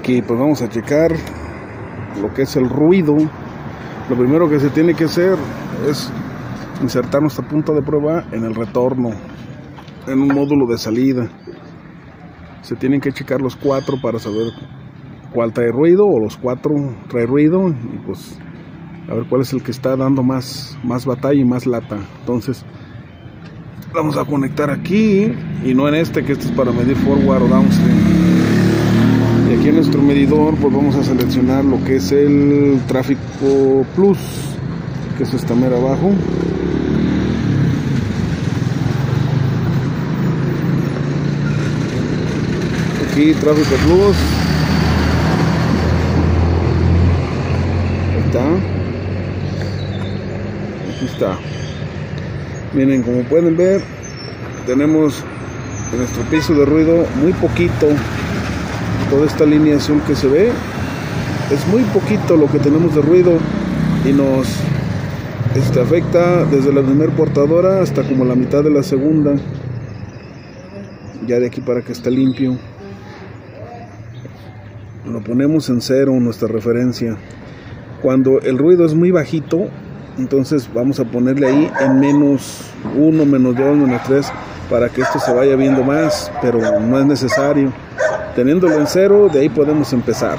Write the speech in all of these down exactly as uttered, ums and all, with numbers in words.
Aquí pues vamos a checar lo que es el ruido. Lo primero que se tiene que hacer es insertar nuestra punta de prueba en el retorno, en un módulo de salida. Se tienen que checar los cuatro para saber cuál trae ruido, o los cuatro trae ruido, y pues a ver cuál es el que está dando más, más batalla y más lata. Entonces vamos a conectar aquí, y no en este, que este es para medir forward o downstream. Y aquí en nuestro medidor pues vamos a seleccionar lo que es el tráfico plus, que es esta mera abajo. Aquí tráfico plus, ahí está, aquí está. Miren, como pueden ver, tenemos en nuestro piso de ruido muy poquito. Toda esta línea azul que se ve es muy poquito lo que tenemos de ruido, y nos este, afecta desde la primera portadora hasta como la mitad de la segunda. Ya de aquí para que esté limpio, lo ponemos en cero, nuestra referencia. Cuando el ruido es muy bajito, entonces vamos a ponerle ahí en menos uno, menos dos, menos tres, para que esto se vaya viendo más, pero no es necesario. Teniéndolo en cero, de ahí podemos empezar.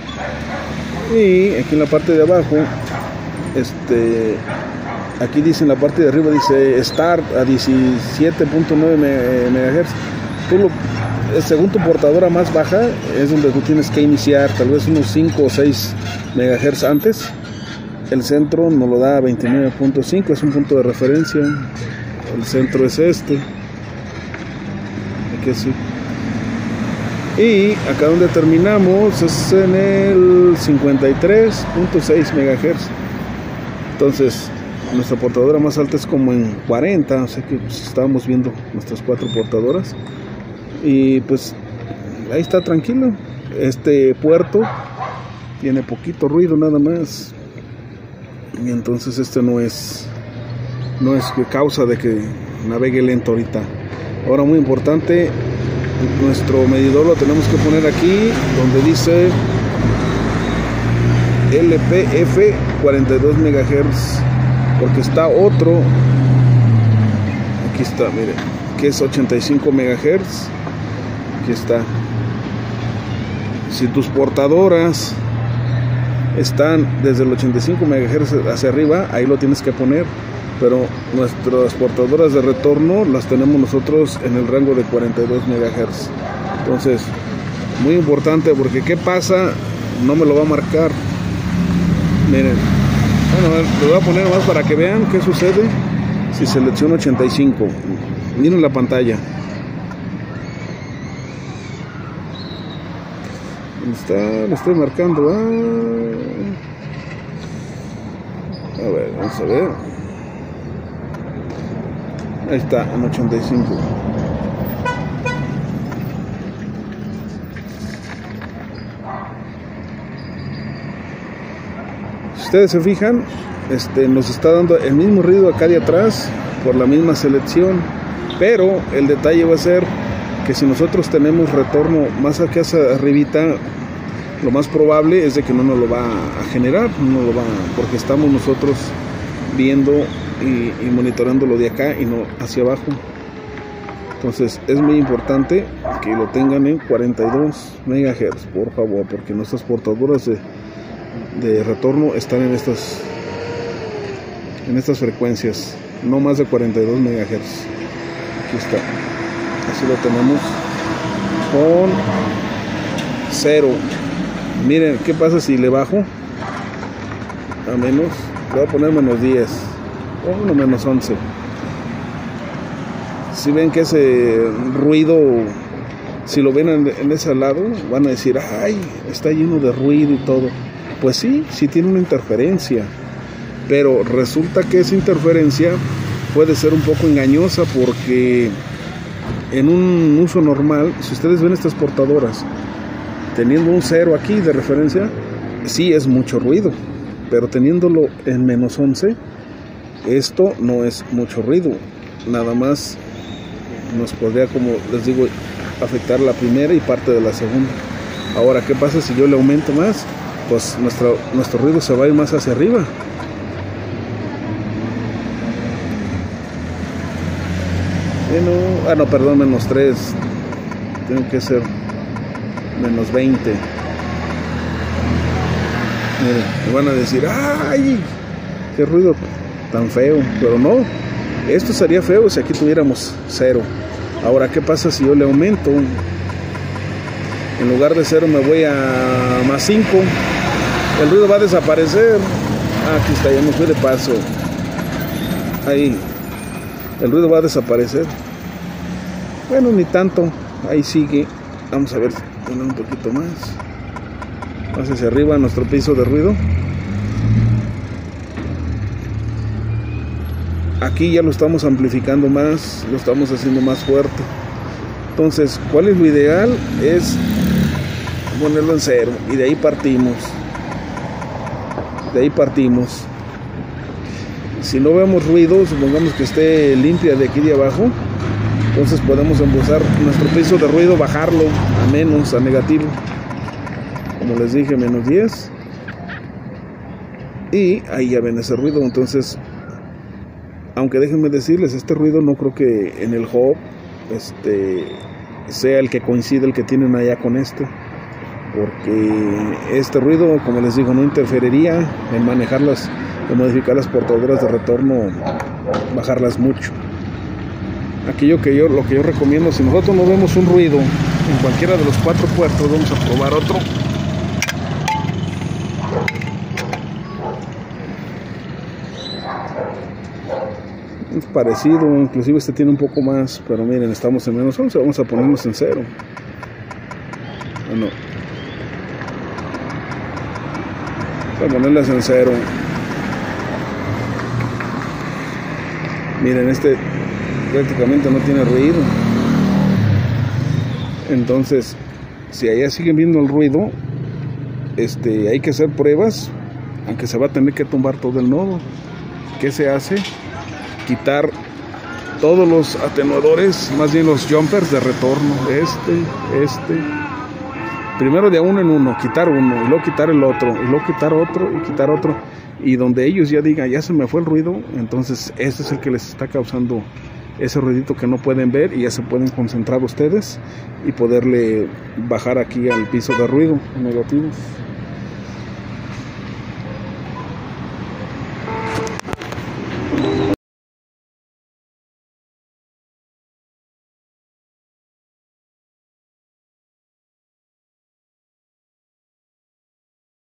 Y aquí en la parte de abajo, este, aquí dice en la parte de arriba, dice Start a diecisiete punto nueve megahertz. Tú lo, según tu portadora más baja, es donde tú tienes que iniciar, tal vez unos cinco o seis megahertz antes. El centro nos lo da a veintinueve punto cinco, es un punto de referencia. El centro es este. Aquí sí. Y acá donde terminamos es en el cincuenta y tres punto seis megahertz. Entonces nuestra portadora más alta es como en cuarenta, o sea que pues, estábamos viendo nuestras cuatro portadoras. Y pues ahí está tranquilo. Este puerto tiene poquito ruido nada más, y entonces este no es no es causa de que navegue lento ahorita. Ahora, muy importante, nuestro medidor lo tenemos que poner aquí donde dice L P F cuarenta y dos megahertz, porque está otro, aquí está, miren, que es ochenta y cinco megahertz. Aquí está. Si tus portadoras están desde el ochenta y cinco megahertz hacia arriba, ahí lo tienes que poner, pero nuestras portadoras de retorno las tenemos nosotros en el rango de cuarenta y dos megahertz. Entonces, muy importante, porque ¿qué pasa? No me lo va a marcar. Miren, bueno, lo voy a poner más para que vean qué sucede si selecciono ochenta y cinco. Miren la pantalla. Está, lo estoy marcando. Ah. A ver, vamos a ver. Ahí está, en ochenta y cinco. Si ustedes se fijan, este, nos está dando el mismo ruido acá de atrás por la misma selección, pero el detalle va a ser que si nosotros tenemos retorno más acá hacia arribita, lo más probable es de que no nos lo va a generar, no lo va, porque estamos nosotros viendo y, y monitoreando lo de acá y no hacia abajo. Entonces es muy importante que lo tengan en cuarenta y dos megahertz, por favor, porque nuestras portadoras de, de retorno están en estas en estas frecuencias, no más de cuarenta y dos megahertz. Aquí está, así lo tenemos con cero. Miren, ¿qué pasa si le bajo a menos? Le voy a poner menos diez o uno menos once. Si ven que ese ruido, si lo ven en, en ese lado, van a decir, ay, está lleno de ruido y todo. Pues sí, sí tiene una interferencia, pero resulta que esa interferencia puede ser un poco engañosa, porque en un uso normal, si ustedes ven estas portadoras teniendo un cero aquí de referencia, sí es mucho ruido, pero teniéndolo en menos once, esto no es mucho ruido, nada más nos podría, como les digo, afectar la primera y parte de la segunda. Ahora, ¿qué pasa si yo le aumento más? Pues nuestro, nuestro ruido se va a ir más hacia arriba. Bueno, ah no, perdón, menos tres. Tiene que ser menos veinte. Miren, me van a decir, ¡ay! ¡Qué ruido tan feo! Pero no, esto sería feo si aquí tuviéramos cero. Ahora, ¿qué pasa si yo le aumento? En lugar de cero me voy a más cinco. El ruido va a desaparecer. Ah, aquí está, ya me fui de paso. Ahí. El ruido va a desaparecer. Bueno, ni tanto. Ahí sigue. Vamos a ver, poner un poquito más. Más hacia arriba nuestro piso de ruido. Aquí ya lo estamos amplificando más. Lo estamos haciendo más fuerte. Entonces, ¿cuál es lo ideal? Es ponerlo en cero. Y de ahí partimos. De ahí partimos. Si no vemos ruido, supongamos que esté limpia de aquí de abajo, entonces podemos empezar nuestro piso de ruido, bajarlo a menos, a negativo, como les dije, menos diez, y ahí ya ven ese ruido. Entonces, aunque déjenme decirles, este ruido no creo que en el hub este, sea el que coincide el que tienen allá con este, porque este ruido, como les digo, no interferiría en manejarlas, en modificar las portadoras de retorno, bajarlas mucho. Aquello que yo, lo que yo recomiendo, si nosotros no vemos un ruido en cualquiera de los cuatro puertos, vamos a probar otro. Es parecido, inclusive este tiene un poco más, pero miren, estamos en menos once, vamos a ponernos en cero. Bueno, vamos a ponerlas en cero. Miren, este prácticamente no tiene ruido. Entonces, si allá siguen viendo el ruido, este, hay que hacer pruebas, aunque se va a tener que tumbar todo el nodo. ¿Qué se hace? Quitar todos los atenuadores, más bien los jumpers de retorno, este, este. Primero de a uno en uno, quitar uno, y luego quitar el otro, y luego quitar otro, y quitar otro. Y donde ellos ya digan, ya se me fue el ruido, entonces este es el que les está causando ese ruidito que no pueden ver, y ya se pueden concentrar ustedes y poderle bajar aquí al piso de ruido negativo.